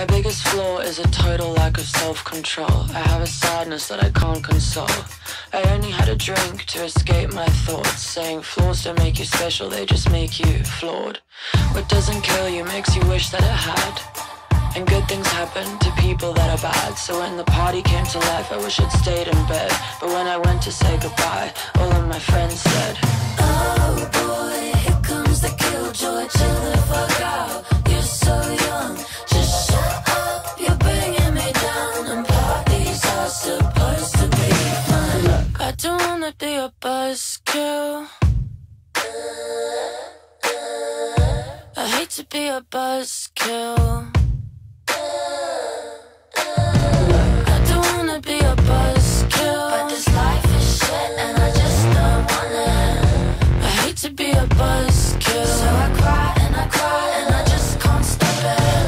My biggest flaw is a total lack of self-control. I have a sadness that I can't console. I only had a drink to escape my thoughts, saying flaws don't make you special, they just make you flawed. What doesn't kill you makes you wish that it had. And good things happen to people that are bad. So when the party came to life, I wish I'd stayed in bed. But when I went to say goodbye, all of my friends said, "Oh boy, here comes the killjoy, chill the fuck out. You're so young, just shut up, you're bringing me down. And parties are supposed to be fun. Look, I don't wanna be a buzzkill. I hate to be a buzzkill. I don't wanna be a buzzkill, but this life is shit and I just don't want it. I hate to be a buzzkill, so I cry and I cry and I just can't stop it.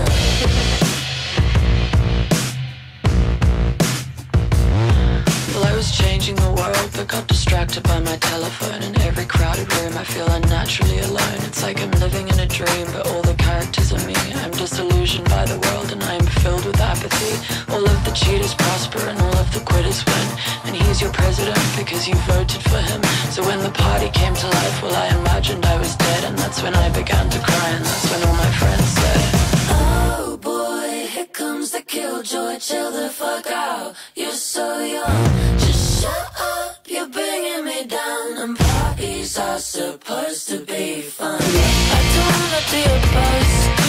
Well, I was changing the world, but got distracted by my telephone. In every crowded room I feel unnaturally alone. It's like I'm living in a dream, but all the characters are me. I'm disillusioned by the world and I am filled with apathy. All of the cheaters prosper and all of the quitters win. And he's your president because you voted for him. So when the party came to life, well, I imagined I was dead. And that's when I began to cry, and that's when all my friends said, "Oh boy, here comes the killjoy, chill the fuck out. You're so young, just shut up, you're bringing me down. And parties are supposed to be fun. I don't wanna be a buzzkill.